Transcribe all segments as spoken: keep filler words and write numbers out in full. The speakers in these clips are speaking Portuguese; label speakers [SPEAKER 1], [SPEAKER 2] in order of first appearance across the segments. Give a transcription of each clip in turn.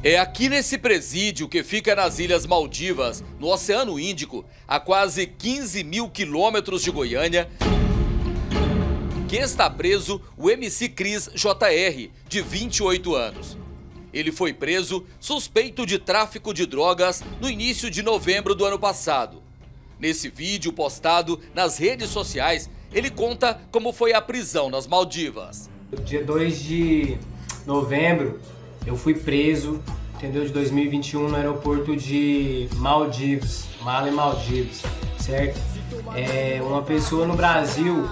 [SPEAKER 1] É aqui nesse presídio, que fica nas Ilhas Maldivas, no Oceano Índico, a quase quinze mil quilômetros de Goiânia, que está preso o M C Cris J R, de vinte e oito anos. Ele foi preso suspeito de tráfico de drogas no início de novembro do ano passado. Nesse vídeo postado nas redes sociais, ele conta como foi a prisão nas Maldivas.
[SPEAKER 2] Dia dois de novembro, eu fui preso, entendeu? De dois mil e vinte e um no aeroporto de Maldivas, Mala e Maldivas, certo? É, uma pessoa no Brasil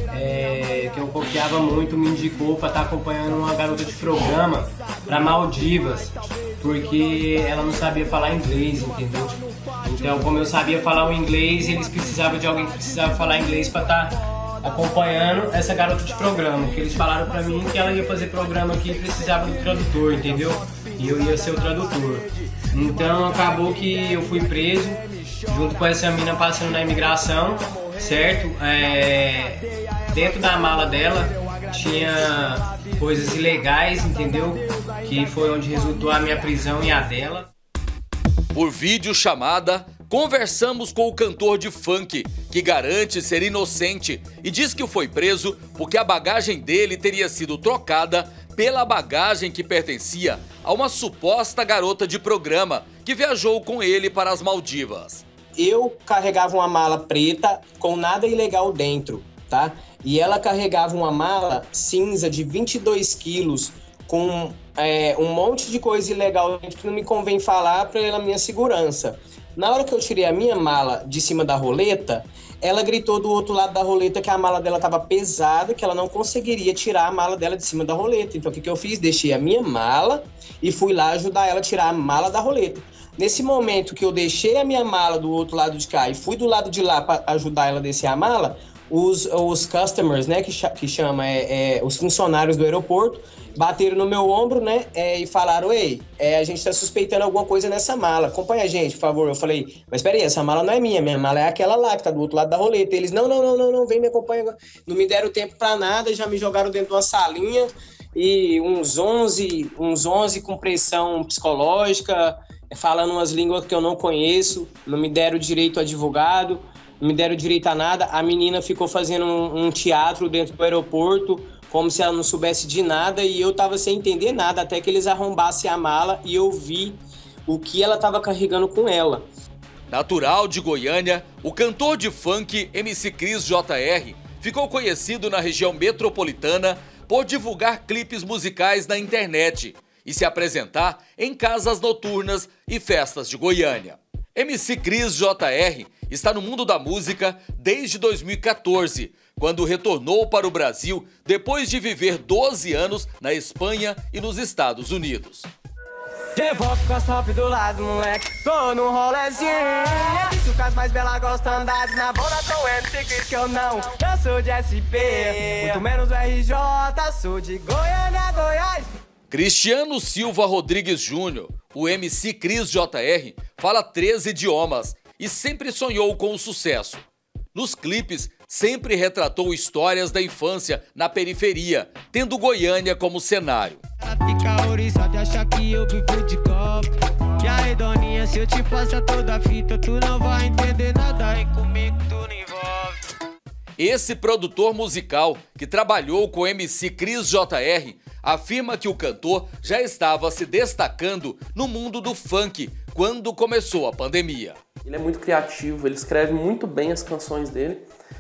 [SPEAKER 2] é, que eu confiava muito me indicou para estar acompanhando uma garota de programa para Maldivas, porque ela não sabia falar inglês, entendeu? Então, como eu sabia falar o inglês, eles precisavam de alguém que precisava falar inglês para estar acompanhando essa garota de programa, que eles falaram para mim que ela ia fazer programa aqui e precisava do tradutor, entendeu? E eu ia ser o tradutor. Então acabou que eu fui preso, junto com essa mina passando na imigração, certo? É, dentro da mala dela tinha coisas ilegais, entendeu? Que foi onde resultou a minha prisão e a dela.
[SPEAKER 1] Por videochamada, conversamos com o cantor de funk, que garante ser inocente e diz que foi preso porque a bagagem dele teria sido trocada pela bagagem que pertencia a uma suposta garota de programa que viajou com ele para as Maldivas.
[SPEAKER 3] Eu carregava uma mala preta com nada ilegal dentro, tá? E ela carregava uma mala cinza de vinte e dois quilos com é, um monte de coisa ilegal dentro que não me convém falar pela minha segurança. Na hora que eu tirei a minha mala de cima da roleta, ela gritou do outro lado da roleta que a mala dela estava pesada, que ela não conseguiria tirar a mala dela de cima da roleta. Então o que, que eu fiz? Deixei a minha mala e fui lá ajudar ela a tirar a mala da roleta. Nesse momento que eu deixei a minha mala do outro lado de cá e fui do lado de lá para ajudar ela a descer a mala, os, os customers, né, que, que chama é, é, os funcionários do aeroporto, bateram no meu ombro, né, é, e falaram: ei, é, a gente tá suspeitando alguma coisa nessa mala, acompanha a gente, por favor. Eu falei: mas peraí, essa mala não é minha, minha mala é aquela lá, que tá do outro lado da roleta. Eles: não, não, não, não, não, vem me acompanha. Não me deram tempo pra nada, já me jogaram dentro de uma salinha, e uns onze, uns onze com pressão psicológica, falando umas línguas que eu não conheço, não me deram direito a advogado, não me deram direito a nada. A menina ficou fazendo um, um teatro dentro do aeroporto, como se ela não soubesse de nada, e eu tava sem entender nada, até que eles arrombassem a mala e eu vi o que ela tava carregando com ela.
[SPEAKER 1] Natural de Goiânia, o cantor de funk M C Cris J R ficou conhecido na região metropolitana por divulgar clipes musicais na internet e se apresentar em casas noturnas e festas de Goiânia. M C Cris J R está no mundo da música desde dois mil e quatorze, quando retornou para o Brasil depois de viver doze anos na Espanha e nos Estados Unidos.
[SPEAKER 4] Devolve com as top do lado, moleque, tô no rolezinho. Se o caso mais bela gosta andar na bola, tô M C Cris que eu não. Eu sou de S P, muito menos o R J, sou de Goiânia, Goiás.
[SPEAKER 1] Cristiano Silva Rodrigues Júnior, o M C Cris J R, fala três idiomas e sempre sonhou com o sucesso. Nos clipes, sempre retratou histórias da infância na periferia, tendo Goiânia como cenário.
[SPEAKER 4] Fica ouriçado e acha que eu vivo de copo. E aí, doninha, se eu te passar toda a fita, tu não vai entender nada, e comigo tu não envolve.
[SPEAKER 1] Esse produtor musical, que trabalhou com M C Cris J R, afirma que o cantor já estava se destacando no mundo do funk quando começou a pandemia.
[SPEAKER 5] Ele é muito criativo, ele escreve muito bem as canções dele,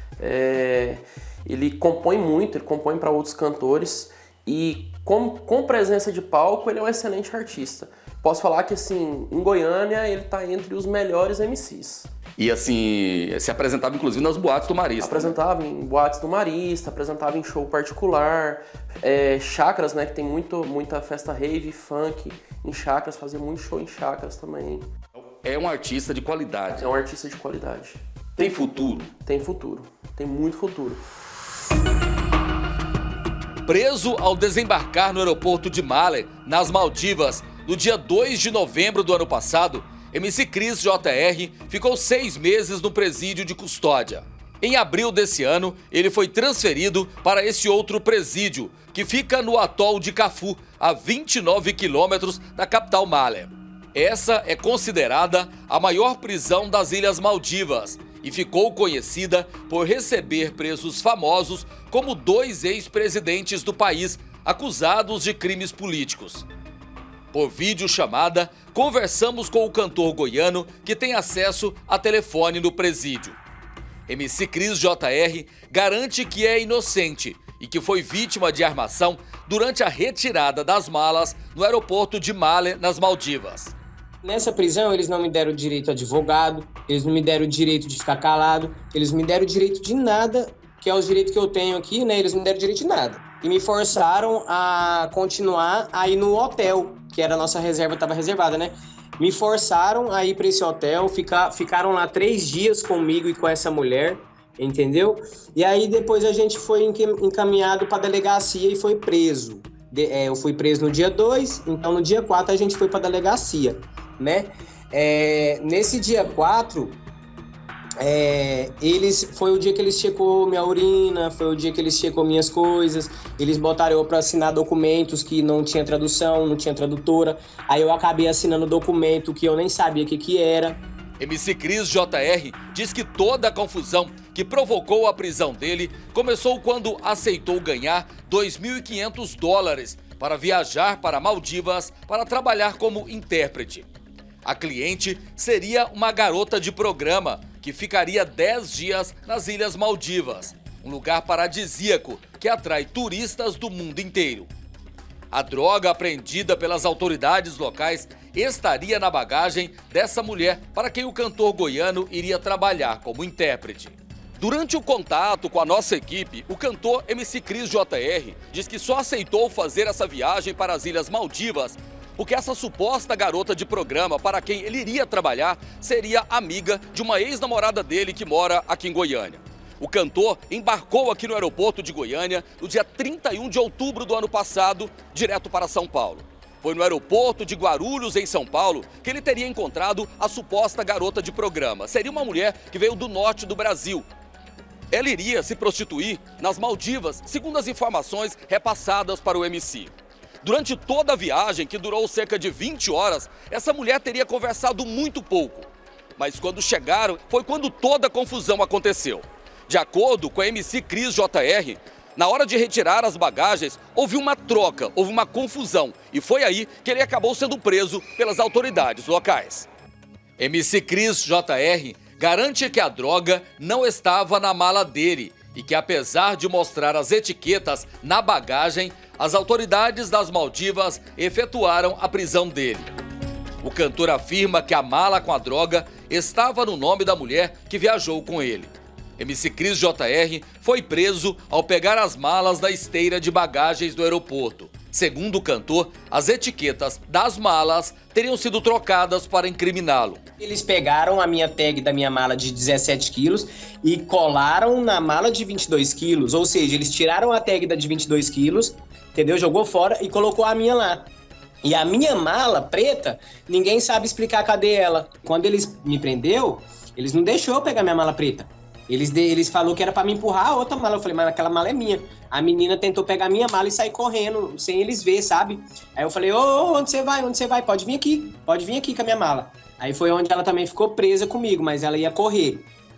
[SPEAKER 5] é, ele compõe muito, ele compõe para outros cantores e com, com presença de palco ele é um excelente artista. Posso falar que assim, em Goiânia ele está entre os melhores M Cs.
[SPEAKER 1] E assim, se apresentava inclusive nas boates do Marista.
[SPEAKER 5] Apresentava, né? Em boates do Marista, apresentava em show particular, é, chácaras, né, que tem muito, muita festa rave, funk em chácaras, fazia muito show em chácaras também.
[SPEAKER 1] É um artista de qualidade.
[SPEAKER 5] É um artista de qualidade.
[SPEAKER 1] Tem futuro?
[SPEAKER 5] Tem futuro, tem muito futuro.
[SPEAKER 1] Preso ao desembarcar no aeroporto de Male, nas Maldivas, no dia dois de novembro do ano passado, M C Cris J R ficou seis meses no presídio de custódia. Em abril desse ano, ele foi transferido para esse outro presídio, que fica no atol de Cafu, a vinte e nove quilômetros da capital Malé. Essa é considerada a maior prisão das Ilhas Maldivas e ficou conhecida por receber presos famosos como dois ex-presidentes do país acusados de crimes políticos. Por videochamada, conversamos com o cantor goiano que tem acesso a telefone no presídio. M C Cris J R garante que é inocente e que foi vítima de armação durante a retirada das malas no aeroporto de Malé, nas Maldivas.
[SPEAKER 3] Nessa prisão, eles não me deram direito a advogado, eles não me deram o direito de ficar calado, eles me deram o direito de nada, que é os direitos que eu tenho aqui, né? Eles não me deram direito de nada. E me forçaram a continuar a ir no hotel, que era a nossa reserva, estava reservada, né? Me forçaram a ir para esse hotel, ficar, ficaram lá três dias comigo e com essa mulher, entendeu? E aí depois a gente foi encaminhado para a delegacia e foi preso. De, é, eu fui preso no dia dois, então no dia quatro a gente foi para a delegacia, né? É, nesse dia quatro, é, eles, foi o dia que eles checou minha urina, foi o dia que eles checou minhas coisas, eles botaram eu para assinar documentos que não tinha tradução, não tinha tradutora, aí eu acabei assinando documento que eu nem sabia o que que era.
[SPEAKER 1] M C Cris J R diz que toda a confusão que provocou a prisão dele começou quando aceitou ganhar dois mil e quinhentos dólares para viajar para Maldivas para trabalhar como intérprete. A cliente seria uma garota de programa que ficaria dez dias nas Ilhas Maldivas, um lugar paradisíaco que atrai turistas do mundo inteiro. A droga apreendida pelas autoridades locais estaria na bagagem dessa mulher para quem o cantor goiano iria trabalhar como intérprete. Durante o contato com a nossa equipe, o cantor M C Cris J R diz que só aceitou fazer essa viagem para as Ilhas Maldivas porque essa suposta garota de programa para quem ele iria trabalhar seria amiga de uma ex-namorada dele que mora aqui em Goiânia. O cantor embarcou aqui no aeroporto de Goiânia no dia trinta e um de outubro do ano passado, direto para São Paulo. Foi no aeroporto de Guarulhos, em São Paulo, que ele teria encontrado a suposta garota de programa. Seria uma mulher que veio do norte do Brasil. Ela iria se prostituir nas Maldivas, segundo as informações repassadas para o M C. Durante toda a viagem, que durou cerca de vinte horas, essa mulher teria conversado muito pouco. Mas quando chegaram, foi quando toda a confusão aconteceu. De acordo com a M C Cris J R, na hora de retirar as bagagens, houve uma troca, houve uma confusão. E foi aí que ele acabou sendo preso pelas autoridades locais. M C Cris J R garante que a droga não estava na mala dele e que, apesar de mostrar as etiquetas na bagagem, as autoridades das Maldivas efetuaram a prisão dele. O cantor afirma que a mala com a droga estava no nome da mulher que viajou com ele. M C Cris J R foi preso ao pegar as malas da esteira de bagagens do aeroporto. Segundo o cantor, as etiquetas das malas teriam sido trocadas para incriminá-lo.
[SPEAKER 3] Eles pegaram a minha tag da minha mala de dezessete quilos e colaram na mala de vinte e dois quilos. Ou seja, eles tiraram a tag da de vinte e dois quilos, entendeu? Jogou fora e colocou a minha lá. E a minha mala preta, ninguém sabe explicar cadê ela. Quando eles me prendeu, eles não deixaram eu pegar minha mala preta. Eles, de, eles falaram que era pra me empurrar a outra mala. Eu falei, mas aquela mala é minha. A menina tentou pegar a minha mala e sair correndo, sem eles ver, sabe? Aí eu falei, ô, ô, onde você vai? Onde você vai? Pode vir aqui. Pode vir aqui com a minha mala. Aí foi onde ela também ficou presa comigo, mas ela ia correr.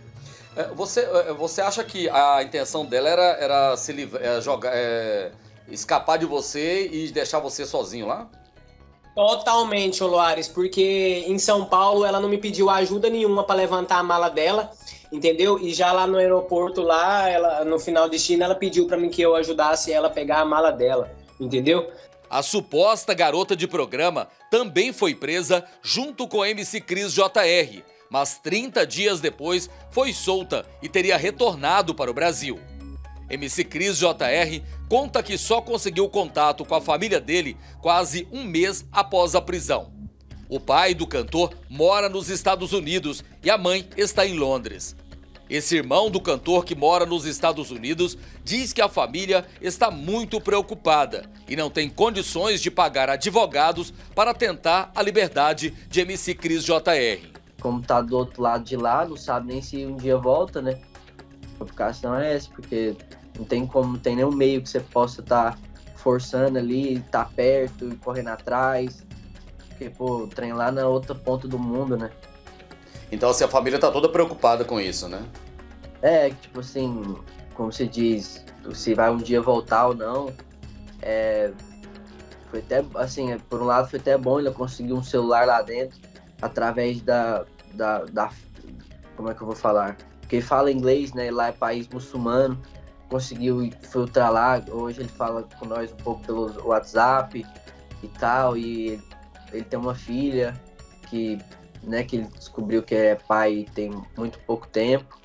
[SPEAKER 1] Você, você acha que a intenção dela era, era se livrar, é, jogar, é, escapar de você e deixar você sozinho lá?
[SPEAKER 3] Totalmente, Oloares, porque em São Paulo ela não me pediu ajuda nenhuma para levantar a mala dela, entendeu? E já lá no aeroporto, lá, ela, no final do destino, ela pediu para mim que eu ajudasse ela a pegar a mala dela, entendeu?
[SPEAKER 1] A suposta garota de programa também foi presa junto com M C Cris J R, mas trinta dias depois foi solta e teria retornado para o Brasil. M C Cris J R conta que só conseguiu contato com a família dele quase um mês após a prisão. O pai do cantor mora nos Estados Unidos e a mãe está em Londres. Esse irmão do cantor que mora nos Estados Unidos diz que a família está muito preocupada e não tem condições de pagar advogados para tentar a liberdade de M C Cris J R.
[SPEAKER 6] Como tá do outro lado de lá, não sabe nem se um dia volta, né? A complicação é essa, porque não tem como, não tem nenhum meio que você possa estar tá forçando ali, estar tá perto e correndo atrás. Porque, pô, o trem lá na outra ponta do mundo, né?
[SPEAKER 1] Então, assim, a família tá toda preocupada com isso, né?
[SPEAKER 6] É, tipo assim, como se diz, se vai um dia voltar ou não. É, foi até, assim, por um lado foi até bom ele conseguir um celular lá dentro, através da, da, da como é que eu vou falar? Porque ele fala inglês, né? Lá é país muçulmano, conseguiu filtrar lá. Hoje ele fala com nós um pouco pelo WhatsApp e tal. E ele tem uma filha que, né, que ele descobriu que é pai tem muito pouco tempo.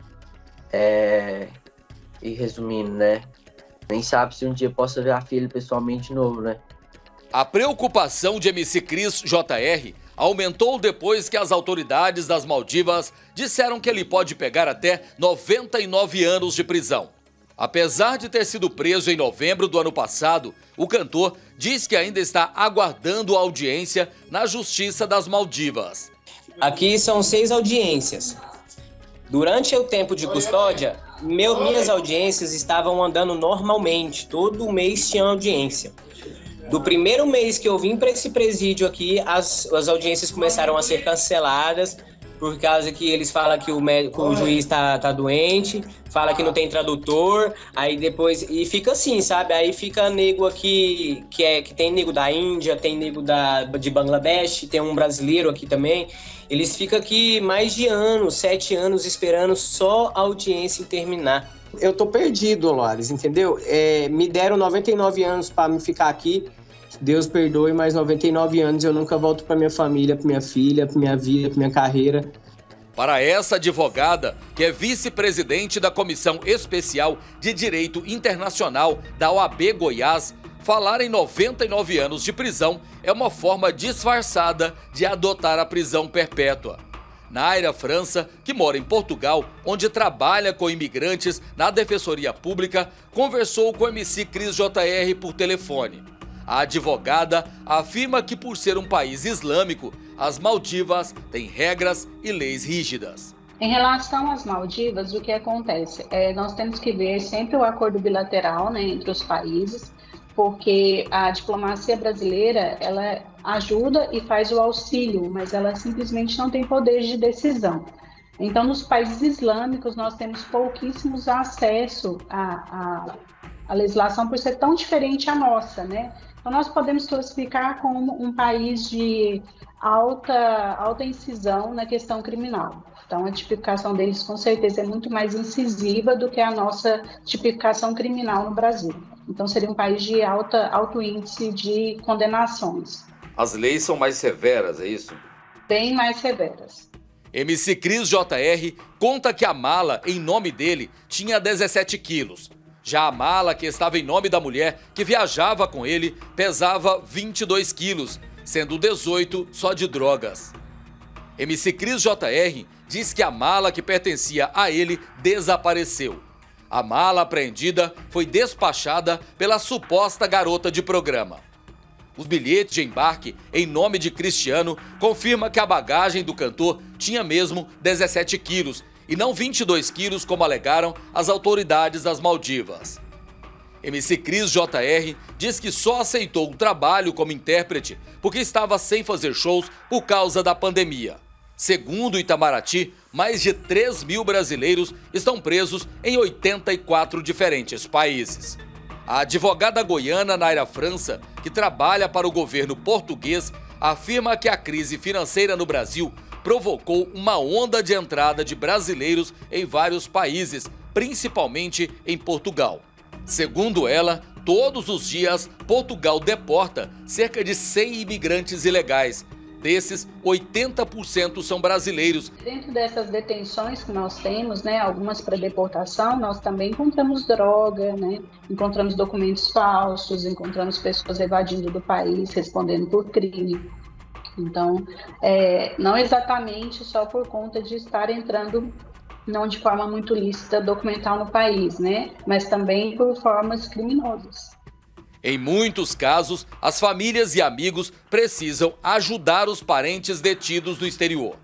[SPEAKER 6] É, e resumindo, né? Nem sabe se um dia possa ver a filha pessoalmente de novo, né?
[SPEAKER 1] A preocupação de M C Cris J R aumentou depois que as autoridades das Maldivas disseram que ele pode pegar até noventa e nove anos de prisão. Apesar de ter sido preso em novembro do ano passado, o cantor diz que ainda está aguardando a audiência na Justiça das Maldivas.
[SPEAKER 3] Aqui são seis audiências. Durante o tempo de custódia, meu, minhas audiências estavam andando normalmente. Todo mês tinha audiência. Do primeiro mês que eu vim para esse presídio aqui, as, as audiências começaram a ser canceladas, por causa que eles falam que o, médico, o juiz tá, tá doente, fala que não tem tradutor, aí depois... E fica assim, sabe? Aí fica nego aqui, que, é, que tem nego da Índia, tem nego da, de Bangladesh, tem um brasileiro aqui também. Eles ficam aqui mais de anos, sete anos, esperando só a audiência terminar. Eu tô perdido, Loares, entendeu? É, me deram noventa e nove anos para me ficar aqui. Deus perdoe, mas noventa e nove anos eu nunca volto para minha família, para minha filha, para minha vida, para minha carreira.
[SPEAKER 1] Para essa advogada, que é vice-presidente da Comissão Especial de Direito Internacional da O A B Goiás, falar em noventa e nove anos de prisão é uma forma disfarçada de adotar a prisão perpétua. Naira França, que mora em Portugal, onde trabalha com imigrantes na Defensoria Pública, conversou com o M C Cris J R por telefone. A advogada afirma que, por ser um país islâmico, as Maldivas têm regras e leis rígidas.
[SPEAKER 7] Em relação às Maldivas, o que acontece? É, nós temos que ver sempre o acordo bilateral, né, entre os países, porque a diplomacia brasileira, ela ajuda e faz o auxílio, mas ela simplesmente não tem poder de decisão. Então, nos países islâmicos, nós temos pouquíssimos acesso à, à, à legislação por ser tão diferente à nossa, né? Então, nós podemos classificar como um país de alta, alta incisão na questão criminal. Então, a tipificação deles, com certeza, é muito mais incisiva do que a nossa tipificação criminal no Brasil. Então, seria um país de alta, alto índice de condenações.
[SPEAKER 1] As leis são mais severas, é isso?
[SPEAKER 7] Bem mais severas.
[SPEAKER 1] M C Cris J R conta que a mala em nome dele tinha dezessete quilos. Já a mala que estava em nome da mulher que viajava com ele pesava vinte e dois quilos, sendo dezoito só de drogas. M C Cris J R diz que a mala que pertencia a ele desapareceu. A mala apreendida foi despachada pela suposta garota de programa. Os bilhetes de embarque em nome de Cristiano confirma que a bagagem do cantor tinha mesmo dezessete quilos e não vinte e dois quilos como alegaram as autoridades das Maldivas. M C Cris J R diz que só aceitou um trabalho como intérprete porque estava sem fazer shows por causa da pandemia. Segundo o Itamaraty, mais de três mil brasileiros estão presos em oitenta e quatro diferentes países. A advogada goiana Naira França, que trabalha para o governo português, afirma que a crise financeira no Brasil provocou uma onda de entrada de brasileiros em vários países, principalmente em Portugal. Segundo ela, todos os dias Portugal deporta cerca de cem imigrantes ilegais. Desses, oitenta por cento são brasileiros.
[SPEAKER 7] Dentro dessas detenções que nós temos, né, algumas para deportação, nós também encontramos droga, né, encontramos documentos falsos, encontramos pessoas evadindo do país, respondendo por crime. Então, é, não exatamente só por conta de estar entrando, não de forma muito lícita, documental no país, né, mas também por formas criminosas.
[SPEAKER 1] Em muitos casos, as famílias e amigos precisam ajudar os parentes detidos no exterior.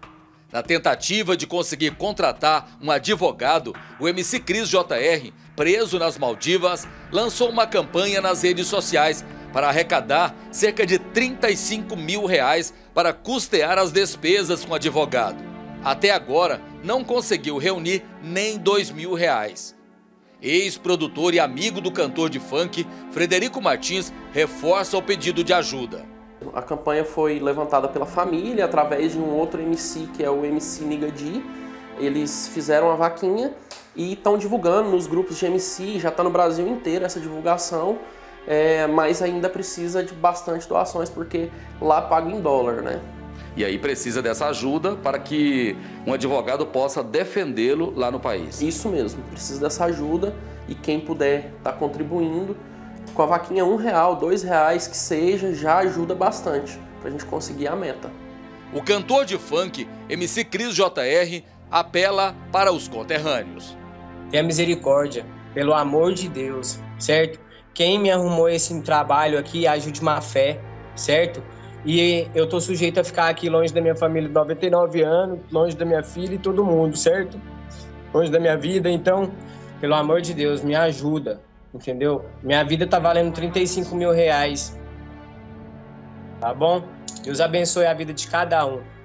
[SPEAKER 1] Na tentativa de conseguir contratar um advogado, o M C Cris J R, preso nas Maldivas, lançou uma campanha nas redes sociais para arrecadar cerca de trinta e cinco mil reais para custear as despesas com o advogado. Até agora, não conseguiu reunir nem dois mil reais. Ex-produtor e amigo do cantor de funk, Frederico Martins, reforça o pedido de ajuda.
[SPEAKER 5] A campanha foi levantada pela família através de um outro M C, que é o M C Nigadi. Eles fizeram a vaquinha e estão divulgando nos grupos de M C, já está no Brasil inteiro essa divulgação, é, mas ainda precisa de bastante doações, porque lá paga em dólar, né?
[SPEAKER 1] E aí precisa dessa ajuda para que um advogado possa defendê-lo lá no país.
[SPEAKER 5] Isso mesmo, precisa dessa ajuda e quem puder estar contribuindo, com a vaquinha um real, dois reais que seja, já ajuda bastante para a gente conseguir a meta.
[SPEAKER 1] O cantor de funk, M C Cris J R, apela para os conterrâneos.
[SPEAKER 3] Tenha misericórdia, pelo amor de Deus, certo? Quem me arrumou esse trabalho aqui, ajude de má fé, certo? E eu tô sujeito a ficar aqui longe da minha família de noventa e nove anos, longe da minha filha e todo mundo, certo? Longe da minha vida, então, pelo amor de Deus, me ajuda, entendeu? Minha vida tá valendo trinta e cinco mil reais, tá bom? Deus abençoe a vida de cada um.